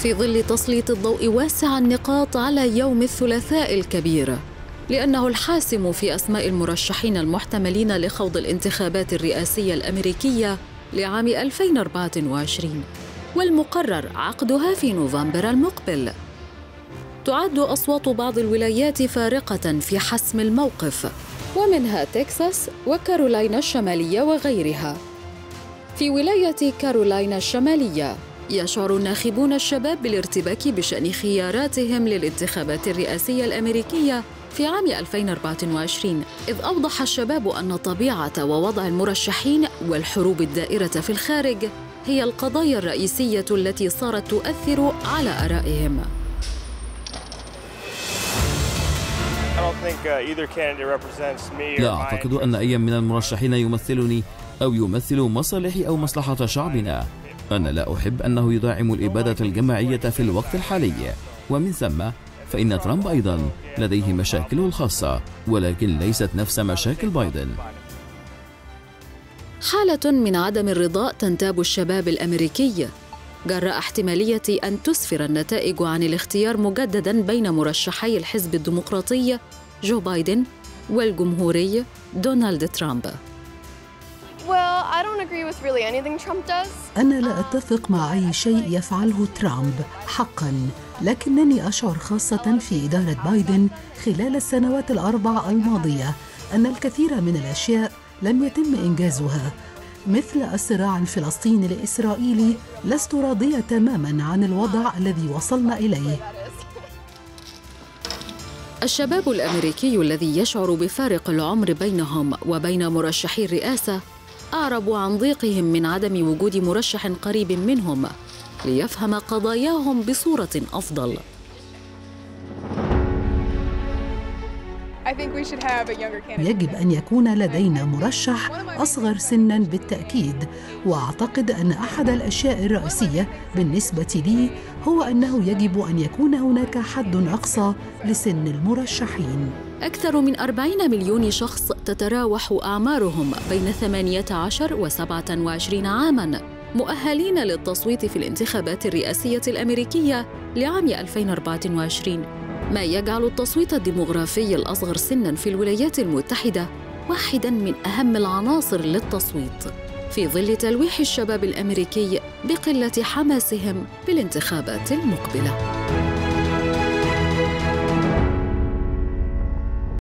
في ظل تسليط الضوء واسع النقاط على يوم الثلاثاء الكبير، لأنه الحاسم في أسماء المرشحين المحتملين لخوض الانتخابات الرئاسية الأمريكية لعام 2024، والمقرر عقدها في نوفمبر المقبل. تعد أصوات بعض الولايات فارقة في حسم الموقف، ومنها تكساس وكارولاينا الشمالية وغيرها. في ولاية كارولاينا الشمالية يشعر الناخبون الشباب بالارتباك بشأن خياراتهم للانتخابات الرئاسية الأمريكية في عام 2024، إذ أوضح الشباب أن طبيعة ووضع المرشحين والحروب الدائرة في الخارج هي القضايا الرئيسية التي صارت تؤثر على آرائهم. لا أعتقد أن أي من المرشحين يمثلني أو يمثل مصالح أو مصلحة شعبنا. أنا لا أحب أنه يدعم الإبادة الجماعية في الوقت الحالي، ومن ثم فإن ترامب أيضا لديه مشاكله الخاصة، ولكن ليست نفس مشاكل بايدن. حالة من عدم الرضا تنتاب الشباب الأمريكي جراء احتمالية أن تسفر النتائج عن الاختيار مجدداً بين مرشحي الحزب الديمقراطي جو بايدن والجمهوري دونالد ترامب. أنا لا أتفق مع أي شيء يفعله ترامب حقاً، لكنني أشعر خاصة في إدارة بايدن خلال السنوات الأربع الماضية أن الكثير من الأشياء لم يتم إنجازها، مثل الصراع الفلسطيني الإسرائيلي. لست راضية تماماً عن الوضع الذي وصلنا إليه. الشباب الأمريكي الذي يشعر بفارق العمر بينهم وبين مرشحي الرئاسة أعربوا عن ضيقهم من عدم وجود مرشح قريب منهم ليفهم قضاياهم بصورة أفضل. يجب أن يكون لدينا مرشح أصغر سناً بالتأكيد، وأعتقد أن أحد الأشياء الرئيسية بالنسبة لي هو أنه يجب أن يكون هناك حد أقصى لسن المرشحين. أكثر من 40 مليون شخص تتراوح أعمارهم بين 18 و 27 عاماً مؤهلين للتصويت في الانتخابات الرئاسية الأمريكية لعام 2024، ما يجعل التصويت الديموغرافي الأصغر سناً في الولايات المتحدة واحداً من أهم العناصر للتصويت، في ظل تلويح الشباب الأمريكي بقلة حماسهم بالانتخابات المقبلة.